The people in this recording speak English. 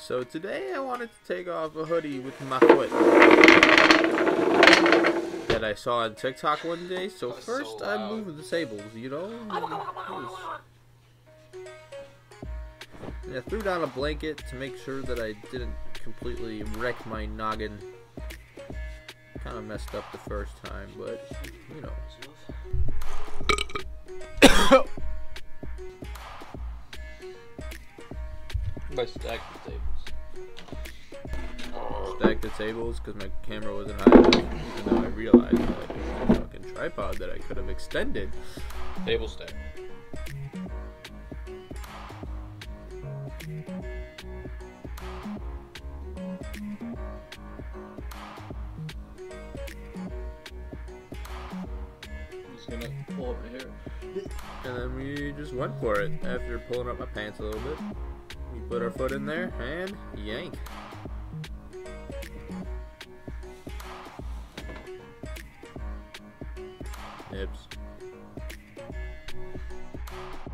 So today I wanted to take off a hoodie with my foot that I saw on TikTok one day. So first I moved the sables, you know. I threw down a blanket to make sure that I didn't completely wreck my noggin. Kind of messed up the first time, but you know. I stacked the tables. Stacked the tables because my camera wasn't high enough. Even though I realized like it was a fucking tripod that I could have extended. Table stack. Just gonna pull up my hair. And then we just went for it. After pulling up my pants a little bit, we put our foot in there and yank. Nips.